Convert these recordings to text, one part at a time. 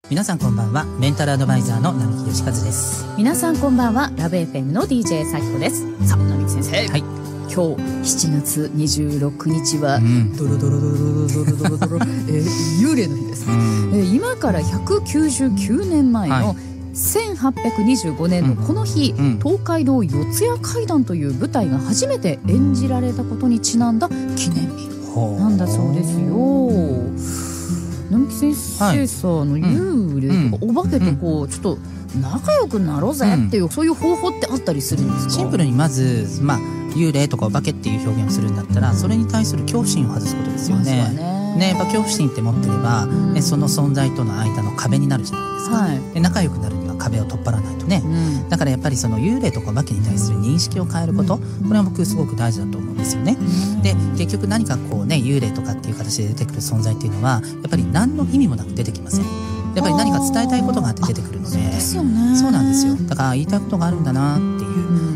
皆さんこんばんは。メンタルアドバイザーの並木義和です。 皆さんこんばんは。ラブ FM の DJ 咲子です。さあ、並木先生、はい、今日7月26日は、ドロドロドロドロドロドロドロ幽霊の日です。今から199年前の、1825年のこの日、東海道四谷怪談という舞台が初めて演じられたことにちなんだ記念日なんだそうですよ。並木先生さ、幽霊とかお化けとこうちょっと仲良くなろうぜっていう、そういう方法ってあったりするんですか？ シンプルにまず、幽霊とかお化けっていう表現をするんだったら、それに対する恐怖心を外すことですよね。やっぱ恐怖心って持ってれば、その存在との間の壁になるじゃないですか。で仲良くなるには壁を取っ払わないとね。だからやっぱりその幽霊とかお化けに対する認識を変えること、これは僕すごく大事だと思うんですよね。で結局何かこうね、幽霊とかっていう形で出てくる存在っていうのはやっぱり何の意味もなく出てきません。やっぱり何か伝えたいことがあって出てくるので、そうなんですよ。だから言いたいことがあるんだなっていう。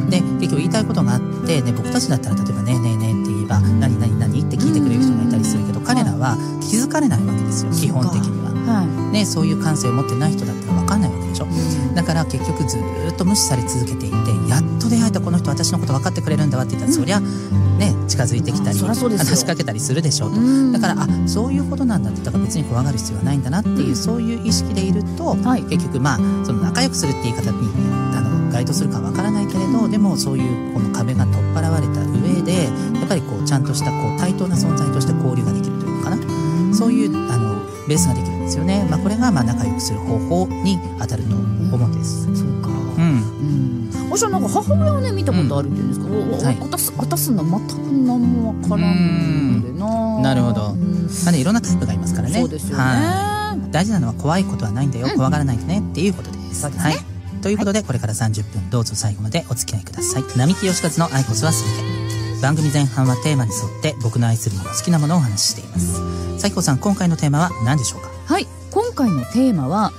で結局言いたいことがあって、僕たちだったら例えばねえねえねえって言えば何々何って聞いてくれる人がいたりするけど、彼らは気づかれないわけですよ、基本的には。ね、そういう感性を持ってない人だったら分かんないわけでしょ。だから結局ずっと無視され続けていて、やっと出会えたこの人私のこと分かってくれるんだわって言ったら、そりゃね近づいてきたり話しかけたりするでしょうと。だからそういうことなんだって、だから別に怖がる必要はないんだなっていう、そういう意識でいると、結局その仲良くするって言い方に該当するかわからないけれど、でもそういうこの壁が取っ払われた上で、やっぱりこうちゃんとしたこう対等な存在として交流ができるというのかな、そういうベースができるんですよね。これが仲良くする方法に当たると思うんです。 そうか。私はなんか母親をね見たことあるっていうんですか。あたすんだ全く何もわからんのでな。 なるほど。いろんなタイプがいますからね。 そうですよね。 大事なのは怖いことはないんだよ、怖がらないでねっていうことです。はい。ということでこれから30分どうぞ最後までお付き合いください。並木義和の愛こそはすべて。番組前半はテーマに沿って僕の愛するもの、好きなものをお話ししています。咲子さん、今回のテーマは何でしょうか？ はい、今回のテーマは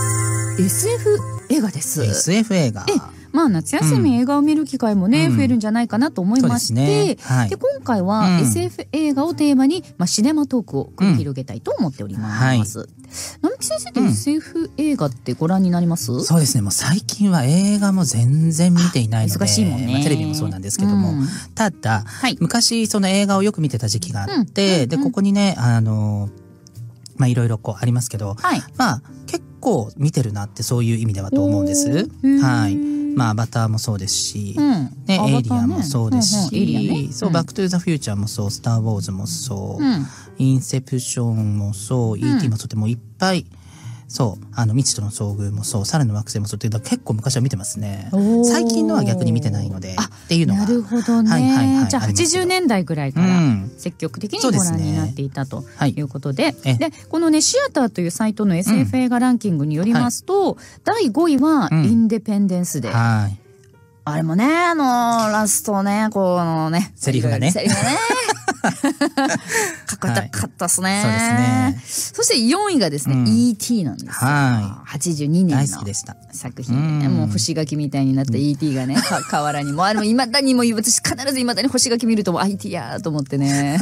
SF 映画です。 SF 映画。 夏休み映画を見る機会もね、増えるんじゃないかなと思いまして、で今回は SF 映画をテーマに、シネマトークを繰り広げたいと思っております。並木先生って SF 映画ってご覧になります？ そうですね、もう最近は映画も全然見ていないので、 忙しいもんね。 テレビもそうなんですけども、ただ、昔その映画をよく見てた時期があって、でここにねいろいろこうありますけど、結構見てるなって、そういう意味ではと思うんです。アバターもそうですし、エイリアンもそうですし、バックトゥザフューチャーもそう、スターウォーズもそう、インセプションもそう、ET もそうって、もういっぱい、未知との遭遇もそう、猿の惑星もそうっていうのは結構昔は見てますね。最近のは逆に見てないのでっていうのが。 なるほどね。じゃあ80年代ぐらいから積極的にご覧になっていたということで、でこのねシアターというサイトの SF 映画ランキングによりますと、第5位はインデペンデンスデー。あれもね、ラストね、このねセリフがねかかったっすね。 そうですね。 そして4位がですね、ET なんですよ。82年の作品で、もう星垣みたいになった ET がね、河原にもあれも未だにも私必ず未だに星垣見るともう ET やーと思ってね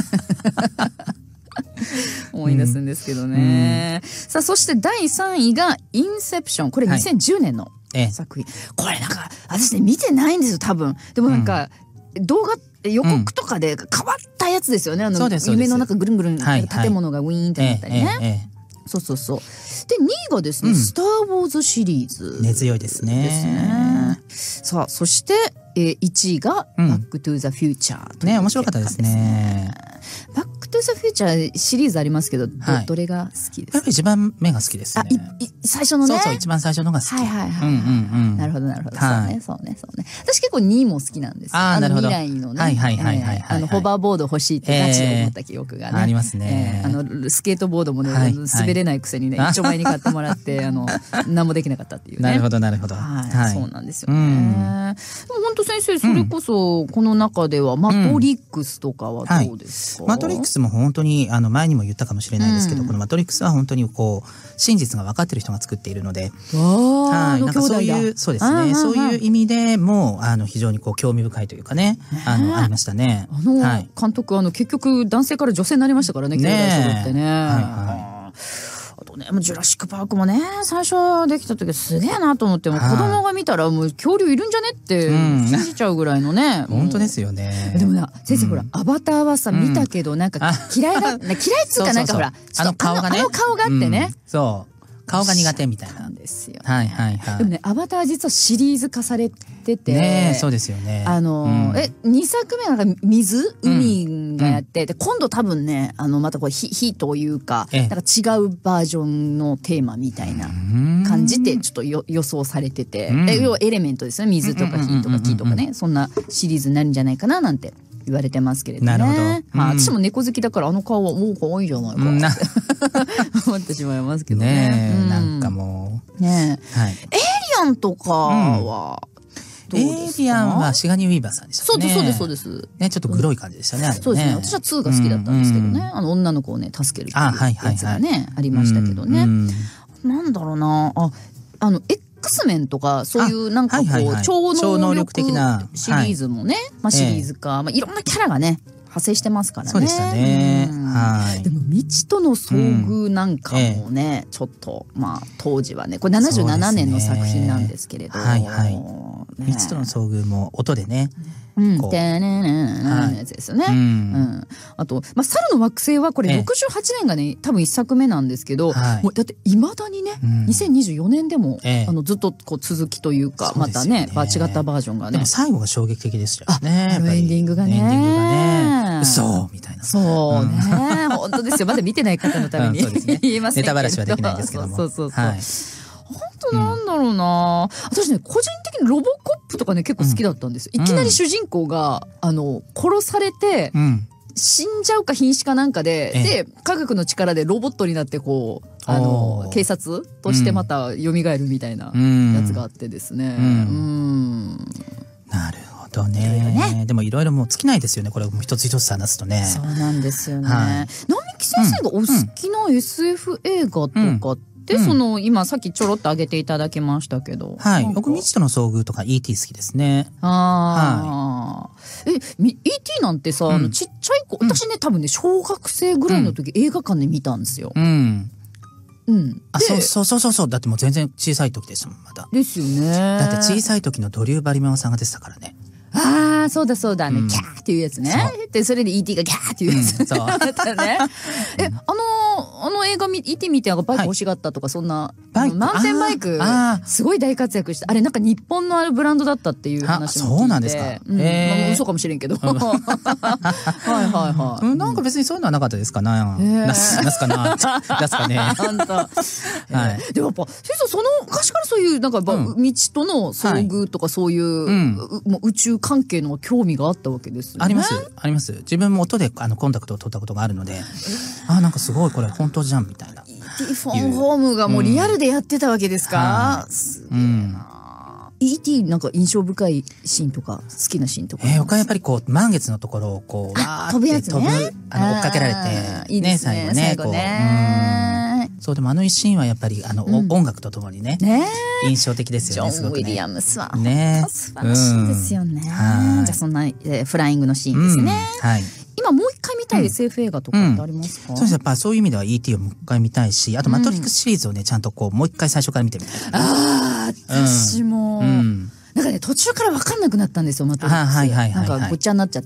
思い出すんですけどね。さあそして第3位がインセプション。これ2010年の作品。これなんか私ね見てないんですよ多分。でもなんか動画予告とかで変わったやつですよね。夢の中ぐるんぐるん建物がウィーンってなったりね。そうそうそう。で2位がですね、スター・ウォーズシリーズ。 根強いですね。 さあそして1位がバック・トゥ・ザ・フューチャー。 ね、面白かったですね。 バック・トゥ・ザ・フューチャーシリーズありますけど、どれが好きですか？ やっぱり一番目が好きですね。 最初のね。 そう、一番最初のが好き。 なるほどなるほど。そうね。私結構2位も好きなんですよ。未来のね。ホバーボード欲しいってガチで思った記憶がね。 ありますね。 スケートボードもね、滑れないくせにね、一丁前に買ってもらって、何もできなかったっていうね。 なるほどなるほど。 そうなんですよね。でも本当先生、それこそこの中ではマトリックスとかはどうですか？ マトリックスも本当に前にも言ったかもしれないですけど、このマトリックスは本当にこう真実が分かってる人が作っているので、なんかそういうそうですね、そういう意味でも非常にこう興味深いというかね、ありましたね。 監督結局男性から女性になりましたからね、兄弟揃ってね。あとね、もうジュラシックパークもね、最初できた時すげえなと思って、もう子供が見たらもう恐竜いるんじゃねって信じちゃうぐらいのね。 本当ですよね。 でもな、先生ほら、アバターはさ、見たけど、なんか嫌いっつうかなんかほら、 顔がね。 あの顔があってね。 そう。顔が苦手みたいなんですよ。 はいはいはい。 でもね、アバター実はシリーズ化されてて。 ね、そうですよね。 2作目はなんか海がやって、で、今度多分ね、またこう、火というか、なんか違うバージョンのテーマみたいな感じで、ちょっと予想されてて、要はエレメントですね。水とか火とか木とかね、そんなシリーズになるんじゃないかな、なんて。言われてますけれどね。 なるほど。 私も猫好きだからあの顔はもう可愛いじゃないかって思ってしまいますけどね。 なんかもう。ねえ。エイリアンとかはどうですか？ エイリアンはシガニー・ウィーバーさんでしたね。 そうです。 ね、ちょっとグロい感じでしたね。 そうですね。私は2が好きだったんですけどね。女の子をね、助けるっていうやつがね、ありましたけどね。なんだろうな。X メンとか、そういうなんかこう、超能力的なシリーズもね、シリーズか、いろんなキャラがね、派生してますからね。 そうでしたね。はい。 でも、未知との遭遇なんかもね、ちょっと、当時はね、これ77年の作品なんですけれど。 はいはい。未知との遭遇も音でね、 てねのやつですよね。あと、猿の惑星はこれ68年がね、多分1作目なんですけど、もうだって未だにね、2024年でも、ずっとこう続きというか、またね、違ったバージョンがね。 でも最後が衝撃的でしたよね。 エンディングがね。 嘘みたいな。 そうね。本当ですよ。まだ見てない方のために言えませんけど。 ネタバラシはできないですけども。 そう。本当なんだろうな、私ね、個人的にロボコップとかね、結構好きだったんですよ。いきなり主人公が、殺されて、死んじゃうか瀕死かなんかで、科学の力でロボットになってこう、警察としてまた蘇るみたいなやつがあってですね。 なるほどね。でもいろいろもう尽きないですよね。これも一つ一つ話すとね。 そうなんですよね。並木先生がお好きな SF 映画とかって、今さっきちょろっと挙げていただきましたけど。 はい。僕、未知との遭遇とか ET 好きですね。 ET なんてさ、ちっちゃい子、私ね、多分ね、小学生ぐらいの時、映画館で見たんですよ。 そう。だってもう全然小さい時でしたもん、まだ。 ですよね。 だって小さい時のドリュー・バリメオさんが出てたからね。 そうだ、キャーっていうやつね。で、それで ET がキャーっていうやつ。そう。だったね。あの映画ET 見てバイク欲しがったとか、そんな、マウンテンバイク、すごい大活躍して、あれなんか日本のブランドだったっていう話も聞いて。 そうなんですか。 嘘かもしれんけど。はい。 なんか別にそういうのはなかったですかな。ですかね。 本当。でもやっぱ、先生、その昔からそういう、なんか、未知との遭遇とかそういう、宇宙関係の興味があったわけですよね。 あります。自分も音でコンタクトを取ったことがあるので、なんかすごいこれ本当じゃんみたいな。 E.T. フォンホームがもうリアルでやってたわけですか？すげえな。E.T. なんか印象深いシーンとか好きなシーンとか。 僕はやっぱりこう満月のところをこう飛ぶやつね。 追っかけられてね、最後ね。そう、でも一シーンはやっぱり音楽とともにね、印象的ですよね。 ジョン・ウィリアムスはね、 素晴らしいですよね。じゃあそんなフライングのシーンですね。今もう一回見たい SF 映画とかってありますか？ そうです。やっぱそういう意味では E.T. をもう一回見たいし、あとマトリックスシリーズをね、ちゃんとこうもう一回最初から見てみたい。 私も。なんかね、途中から分かんなくなったんですよ、マトリックス。なんかごっちゃになっちゃって、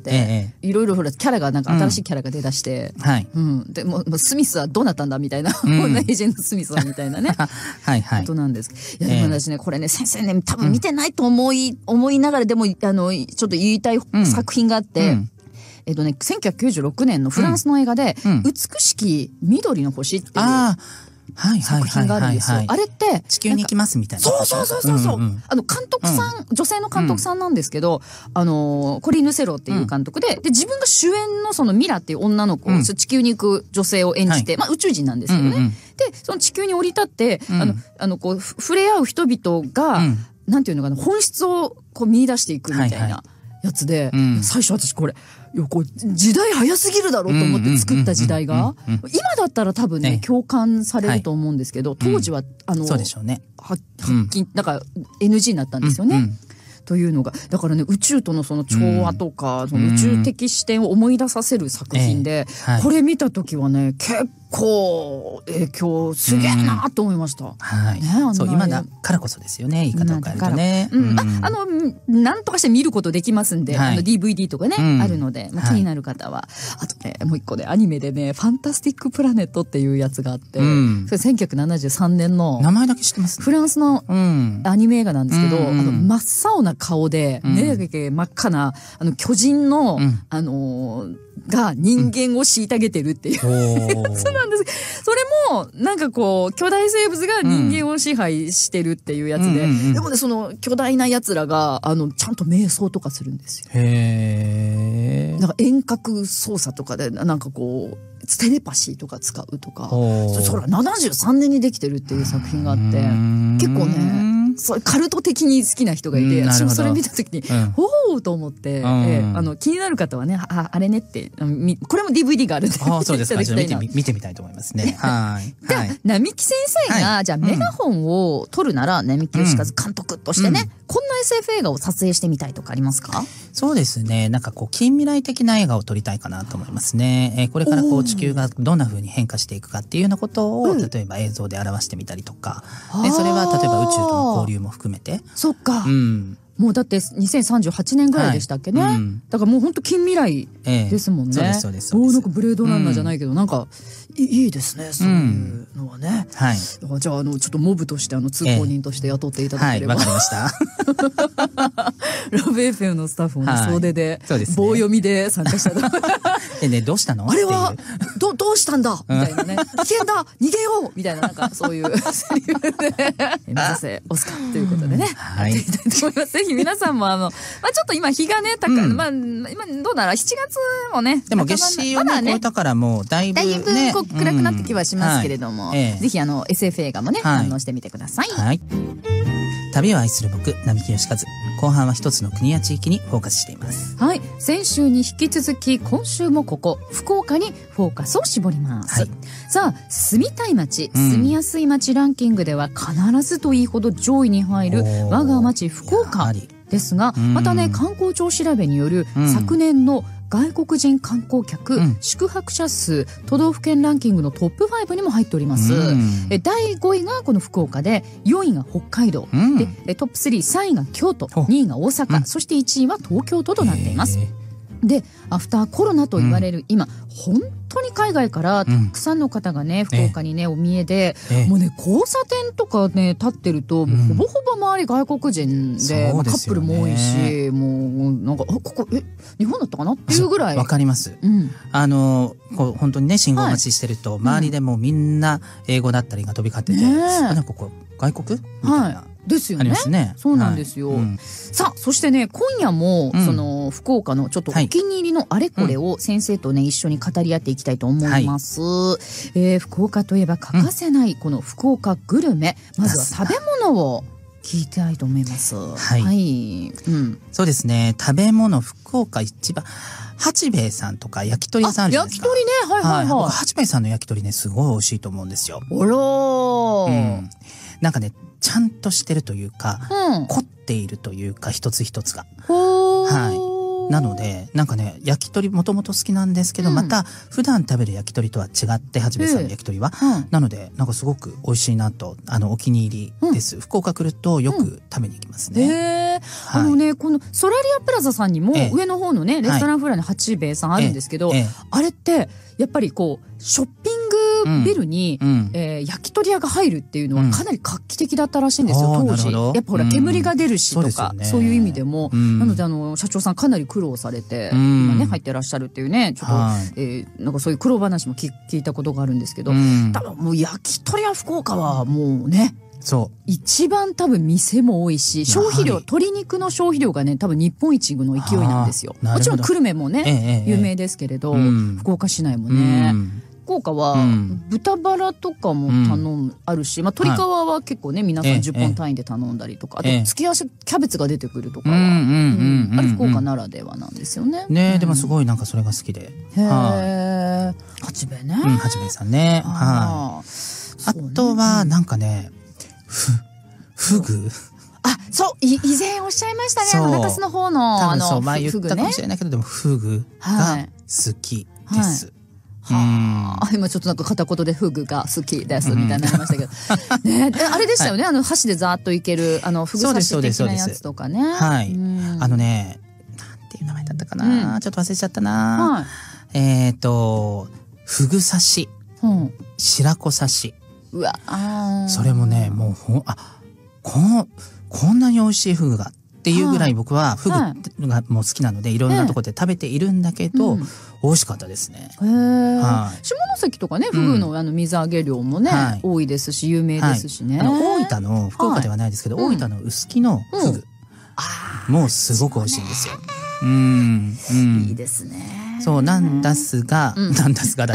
いろいろほら、キャラが、なんか新しいキャラが出だして、で、もうスミスはどうなったんだみたいな、エージェントスミスはみたいなね、ことなんですけど。いや、でも私ね、これね、先生ね、多分見てないと思いながら、でも、ちょっと言いたい作品があって、1996年のフランスの映画で、美しき緑の星っていう、作品があるんですよ。あれって、 地球に行きますみたいな。 そう。監督さん、女性の監督さんなんですけど、コリーヌ・セロっていう監督で、自分が主演のそのミラっていう女の子、地球に行く女性を演じて、宇宙人なんですけどね。で、その地球に降り立って、こう、触れ合う人々が、なんていうのかな、本質をこう見出していくみたいなやつで、最初私これ、時代早すぎるだろうと思って作った時代が、今だったら多分ね、共感されると思うんですけど、当時は、 そうでしょうね。 発禁、なんか NG になったんですよね。というのが、だからね、宇宙とのその調和とか、その宇宙的視点を思い出させる作品で、これ見たときはね、結構影響すげえなと思いました。 はい。そう今だからこそですよね。言い方を変えるとね。 なんとかして見ることできますんで、DVD とかねあるので、気になる方は。あとねもう一個ねアニメでねファンタスティックプラネットっていうやつがあって、それ1973年の名前だけ知ってます。 フランスのアニメ映画なんですけど、真っ青な顔で目だけ真っ赤な巨人のが人間を虐げてるっていうやつなんです。それもなんかこう巨大生物が人間を支配してるっていうやつで、でもねその巨大な奴らがちゃんと瞑想とかするんですよ。へー。なんか遠隔操作とかでなんかこうテレパシーとか使うとか、それ73年にできてるっていう作品があって、結構ね。そうカルト的に好きな人がいて、私もそれ見た時にほうと思って、気になる方はねあれねってこれも DVD があるんでそうですか。見てみたいと思いますね。はい。 じゃあ並木先生がじゃあメガホンを撮るなら並木義和監督としてねこんな SF 映画を撮影してみたいとかありますか？ そうですね。なんかこう近未来的な映画を撮りたいかなと思いますね。これからこう地球がどんな風に変化していくかっていうようなことを例えば映像で表してみたりとか、それは例えば宇宙との交流も含めて。 そっか。もうだって2038年ぐらいでしたっけね。だからもう本当近未来ですもんね。 そうです。 なんかブレードランナーじゃないけどなんかいいですねそういうのはね。 はい。 じゃあちょっとモブとして通行人として雇っていただければ。 はい、わかりました。 ラブ FM のスタッフも総出で棒読みで参加した。 ねどうしたの？ あれはどうしたんだみたいなね。危険だ逃げようみたいななんかそういうセリフで目指せオスカーということでね。はい。やっていきたいと思います。ぜひ皆さんもちょっと今日がね高い今どうなら7月もね。 でも月誌をね超えたからもうだいぶね暗くなってきはしますけれども、ぜひSF 映画もね反応してみてください。 はい。旅を愛する僕並木義和、後半は一つの国や地域にフォーカスしています。 はい。先週に引き続き今週もここ福岡にフォーカスを絞ります。はい、さあ住みたい街、住みやすい街ランキングでは必ずといいほど上位に入る我が町福岡ですが、またね観光庁調べによる昨年の外国人観光客、宿泊者数都道府県ランキングのトップ5にも入っております。第5位がこの福岡で4位が北海道、でトップ3、3位が京都、2位が大阪、そして1位は東京都となっています。でアフターコロナと言われる今、本当に海外からたくさんの方がね、福岡にねお見えで、もうね交差点とかね立ってると、ほぼほぼ周り外国人で、カップルも多いし、もうなんかここ日本だったかなっていうぐらいわかります。こう本当にね信号待ちしてると、周りでもみんな英語だったりが飛び交ってて、なんかここ外国みたいな。 ですよね。そうなんですよ。さあ、そしてね、今夜も、その、福岡のちょっとお気に入りのあれこれを先生とね、一緒に語り合っていきたいと思います。福岡といえば欠かせない、この福岡グルメ。まずは食べ物を聞いたいと思います。はい。 そうですね、食べ物、福岡一番、八兵衛さんとか焼き鳥屋さんあるじゃないですか。 焼き鳥ね、はい。 僕、八兵衛さんの焼き鳥ね、すごい美味しいと思うんですよ。 あらー。 なんかね、ちゃんとしてるというか、凝っているというか、一つ一つが。なので、なんかね、焼き鳥もともと好きなんですけど、また普段食べる焼き鳥とは違って、八兵衛さんの焼き鳥は。なので、なんかすごく美味しいなと、お気に入りです。福岡来るとよく食べに行きますね。 このソラリアプラザさんにも、上の方のね、レストランフロアに八兵衛さんあるんですけど、あれって、やっぱりこう、ショッピングビルに、焼き鳥屋が入るっていうのはかなり画期的だったらしいんですよ、当時。やっぱほら、煙が出るしとか、そういう意味でも。なので、社長さんかなり苦労されて、今ね、入ってらっしゃるっていうね、ちょっと、なんかそういう苦労話も聞いたことがあるんですけど、多分もう焼き鳥屋福岡はもうね、一番多分店も多いし、消費量、鶏肉の消費量がね、多分日本一の勢いなんですよ。もちろん久留米もね、有名ですけれど、福岡市内もね。福岡は豚バラとかもあるし、鶏皮は結構ね皆さん10本単位で頼んだりとか、あと付け合わせキャベツが出てくるとかはあれ福岡ならではなんですよね。 ね、でもすごいなんかそれが好きで。 八兵衛ね。 八兵衛さんね。あとはなんかね、フグ。 そう、以前おっしゃいましたね、中洲の方の多分そう前言ったかもしれないけど、でもフグが好きです。 はあ、今ちょっとなんか片言でフグが好きですみたいになりましたけど。ね、あれでしたよね。箸でザーッといける、フグ刺し的なやつとかね。 はい。なんていう名前だったかな、ちょっと忘れちゃったな。フグ刺し。白子刺し。うわ、それもね、もうこんなに美味しいフグがっていうぐらい僕はフグがもう好きなのでいろんなところで食べているんだけど、美味しかったですね。 下関とかね、フグの水揚げ量もね、多いですし有名ですしね。 大分の、福岡ではないですけど、大分の臼杵のフグもうすごく美味しいんですよ。 いいですね。 そうなんですが、なんですが、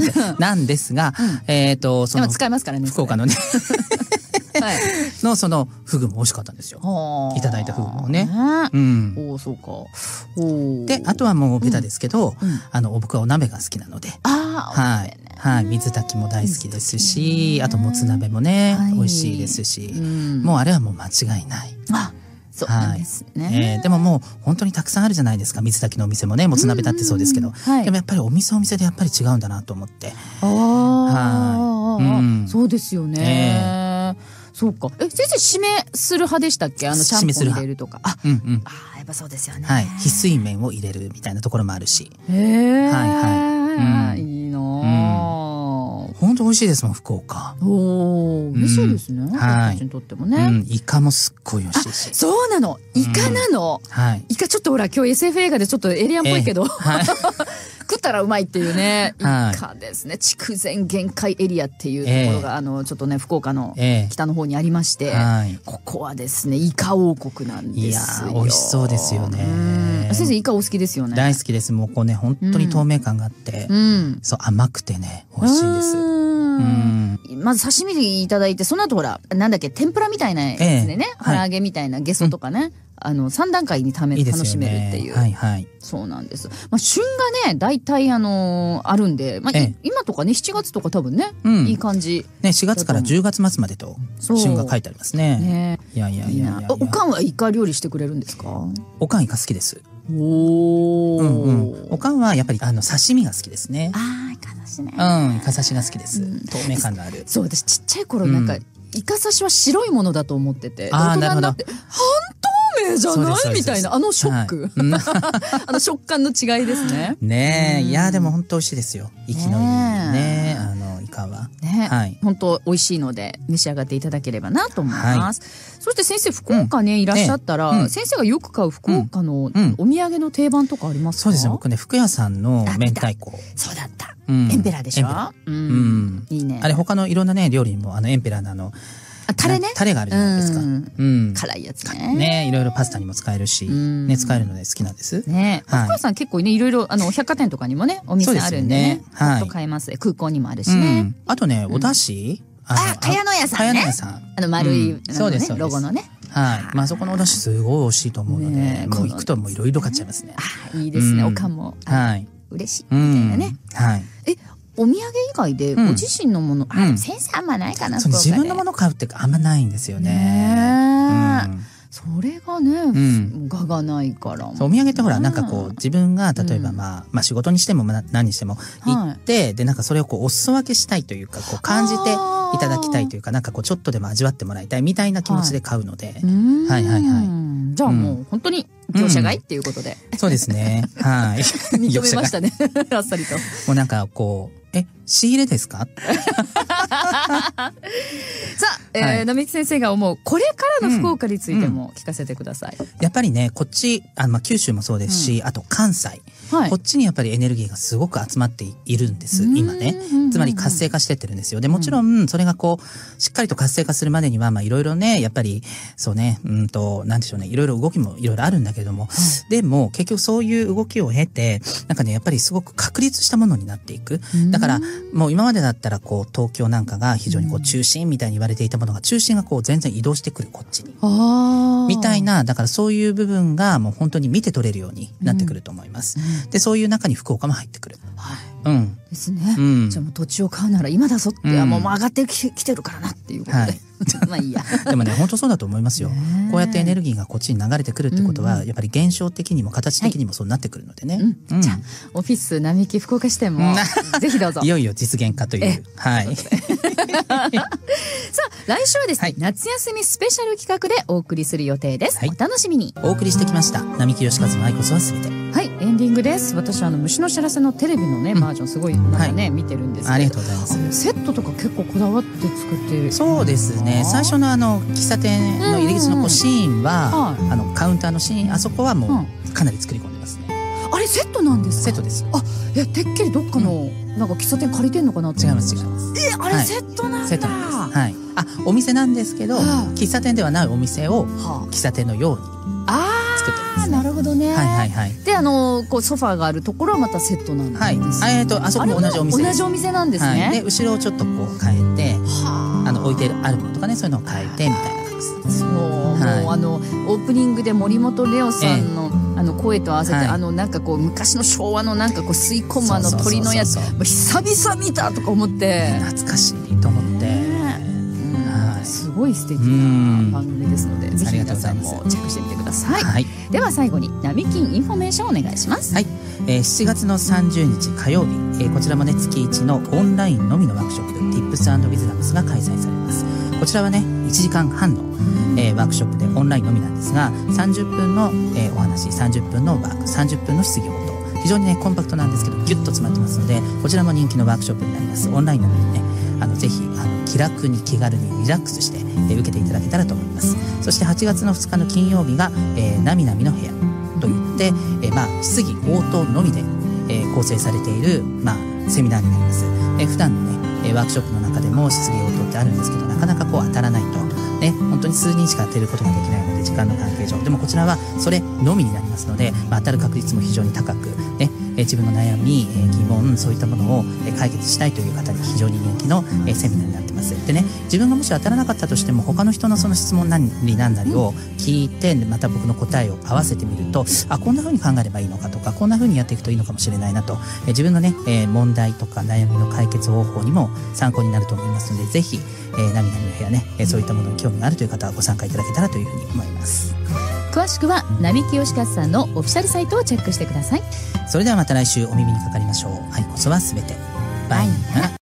その使いますからね。 福岡のねのそのフグも美味しかったんですよ。いただいたフグもね。 お、そうか。 で、あとはもうベタですけど、僕はお鍋が好きなので、はい、水炊きも大好きですし、あともつ鍋もね美味しいですし、もうあれはもう間違いない。 そうなんですね。 でももう本当にたくさんあるじゃないですか。水炊きのお店もね、もつ鍋だってそうですけど、でもやっぱりお店でやっぱり違うんだなと思って。 そうですよね。そうか。先生、締めする派でしたっけ？ちゃんぽん入れるとか。やっぱそうですよね。 はい。翡翠麺を入れるみたいなところもあるし。いいな。 本当美味しいですもん、福岡。 嬉しいですね。私たちにとってもね。 イカもすっごい美味しいし。 そうなの。イカなの。イカちょっとほら、今日 SF 映画でちょっとエイリアンっぽいけど。食ったらうまいっていうね、イカですね。筑前限界エリアっていうところが、ちょっとね、福岡の北の方にありまして、ここはですね、イカ王国なんですよ。 いや、美味しそうですよね。 先生、イカお好きですよね。 大好きです。もうこうね、本当に透明感があって、そう、甘くてね、美味しいんです。 まず刺身いただいて、その後ほら、なんだっけ、天ぷらみたいなやつでね、唐揚げみたいなゲソとかね、3段階に楽しめるっていう。そうなんです。旬がね、大体あるんで、今とかね、7月とか多分ね、いい感じ。 ね、4月から10月末までと、旬が書いてありますね。いや。 おかんはイカ料理してくれるんですか？ おかんイカ好きです。おかんはやっぱり刺身が好きですね。 イカ刺しね。 イカ刺しが好きです。透明感のある。 そう、私ちっちゃい頃なんか、イカ刺しは白いものだと思ってて、大人になって、半透明じゃないみたいな、ショック。食感の違いですね。 ねえ、いや、でも本当美味しいですよ。息のいいね、イカは。 ね、本当美味しいので、召し上がっていただければなと思います。そして先生、福岡ね、いらっしゃったら、先生がよく買う福岡のお土産の定番とかありますか？ そうですね、僕ね、福屋さんの明太子。 そうだった。エンペラーでしょ？いいね。 あれ、他のいろんなね、料理にも、エンペラーのタレね。 タレがあるじゃないですか。 辛いやつね。 ね、いろいろパスタにも使えるし、ね、使えるので好きなんです。 ね、福屋さん結構ね、いろいろ、百貨店とかにもね、お店あるんでね。ほっと買えます。空港にもあるしね。 あとね、お出汁？ 茅野屋さんね。茅野屋さん。丸い、ロゴのね。 そこのお出汁すごい美味しいと思うので、もう行くともういろいろ買っちゃいますね。 いいですね、おかんも。嬉しい。みたいなね。お土産以外でご自身のもの、先生あんまないかな。 自分のもの買うってあんまないんですよね。 それがね、我がないから。 お土産ってほら、なんかこう、自分が例えば仕事にしても何にしても行って、で、なんかそれをこう、お裾分けしたいというか、こう、感じていただきたいというか、なんかこう、ちょっとでも味わってもらいたいみたいな気持ちで買うので。 じゃあもう、本当に業者買いっていうことで。 そうですね。 認めましたね。あっさりと。 もうなんかこう、仕入れですか？ さあ、並木先生が思うこれからの福岡についても聞かせてください。 やっぱりね、こっち九州もそうですし、あと関西、こっちにやっぱりエネルギーがすごく集まっているんです今ね。つまり活性化してってるんですよ。でもちろんそれがこうしっかりと活性化するまでにはいろいろね、やっぱりそうね、なんでしょうね、いろいろ動きもいろいろあるんだけれども、でも結局そういう動きを経て、なんかね、やっぱりすごく確立したものになっていく。だからもう今までだったらこう東京なんかが非常にこう中心みたいに言われていたものが、中心がこう全然移動してくる、こっちにみたいな、だからそういう部分がもう本当に見て取れるようになってくると思います。で、そういう中に福岡も入ってくる。 ですね。じゃあもう土地を買うなら今だぞって、もう上がってきてるからなっていうことで。まあいいや。 でもね、本当そうだと思いますよ。こうやってエネルギーがこっちに流れてくるってことは、やっぱり現象的にも形的にもそうなってくるのでね。 じゃあ、オフィス並木福岡支店も、ぜひどうぞ。 いよいよ実現化という。はい。 さあ、来週はですね、夏休みスペシャル企画でお送りする予定です。お楽しみに。 お送りしてきました。並木義和の愛こそはすべて。 はい、エンディングです。私虫の知らせのテレビのね、バージョンすごいなんかね、見てるんですけど。 ありがとうございます。 セットとか結構こだわって作ってる。 そうですね。最初の喫茶店の入り口のシーンは、カウンターのシーン、あそこはもうかなり作り込んでますね。 あれセットなんですか？ セットです。 あ、いや、てっきりどっかのなんか喫茶店借りてんのかなって。 違います違います。 あれセットなんだ。 セットなんです。はい。あ、お店なんですけど、喫茶店ではないお店を喫茶店のように作ってます。 なるほどね。 はいはいはい。 で、こうソファーがあるところはまたセットなんです。はい。 あそこも同じお店。 同じお店なんですね。 で、後ろをちょっとこう変えて、置いてあるものとかね、そういうのを変えてみたいな感じです。 そう、もうオープニングで森本レオさんの声と合わせて、なんかこう昔の昭和のなんかこう吸い込む鳥のやつ、久々見たとか思って、 懐かしいと思って。 すごい素敵な番組ですので、ぜひ皆さんもチェックしてみてください。 はい。 では最後にナビキンインフォメーションお願いします。 はい。7月の30日火曜日、こちらもね月1のオンラインのみのワークショップ Tips and Wisdoms が開催されます。こちらはね1時間半の、ワークショップでオンラインのみなんですが、30分の、お話、30分のワーク、30分の質疑応答、非常にねコンパクトなんですけどギュッと詰まってますので、こちらも人気のワークショップになります。オンラインなのでね、ぜひ気楽に気軽にリラックスして、受けていただけたらと思います。そして8月の2日の金曜日が、なみなみの部屋といって、質疑応答のみで、構成されている、セミナーになります。普段のね、ワークショップの中でも質疑応答ってあるんですけど、なかなかこう当たらないと、ね、本当に数人しか当てることができないので、時間の関係上。でもこちらはそれのみになりますので、当たる確率も非常に高く、ね、自分の悩み、疑問、そういったものを解決したいという方に非常に人気のセミナーになってます。でね、自分がもし当たらなかったとしても、他の人のその質問なりなんなりを聞いて、また僕の答えを合わせてみると、こんな風に考えればいいのかとか、こんな風にやっていくといいのかもしれないなと、自分のね、問題とか悩みの解決方法にも参考になると思いますので、ぜひ、なみなみの部屋ね、そういったものに興味があるという方はご参加いただけたらというふうに思います。 詳しくは並木義和さんのオフィシャルサイトをチェックしてください。 それではまた来週お耳にかかりましょう。愛こそはすべて。バイ。